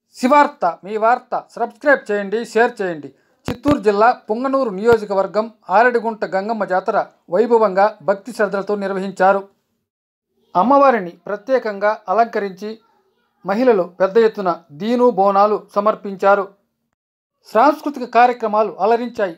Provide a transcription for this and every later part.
శివార్త మీ వార్త సబ్స్క్రైబ్ చేయండి, షేర్ చేయండి. చిత్తూరు జిల్లా పుంగనూరు నియోజకవర్గం ఆరడిగుంట గంగమ్మ జాతర వైభవంగా భక్తి శ్రద్ధలతో నిర్వహించారు. అమ్మవారిని ప్రత్యేకంగా అలంకరించి మహిళలు పెద్ద ఎత్తున దీను బోనాలు సమర్పించారు. సాంస్కృతిక కార్యక్రమాలు అలరించాయి.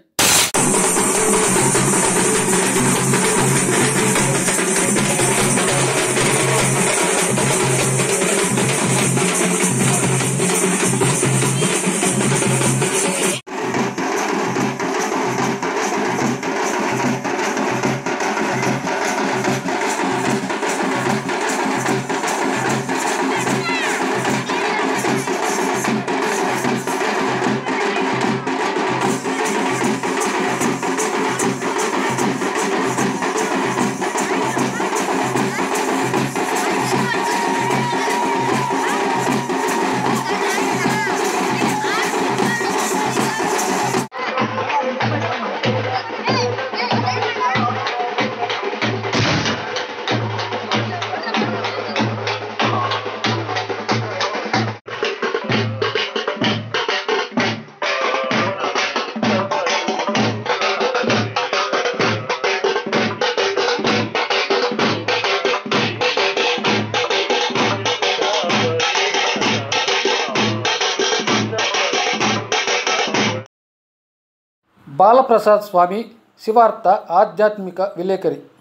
బాలప్రసాద్ స్వామి, శివార్త ఆధ్యాత్మిక విలేకరి.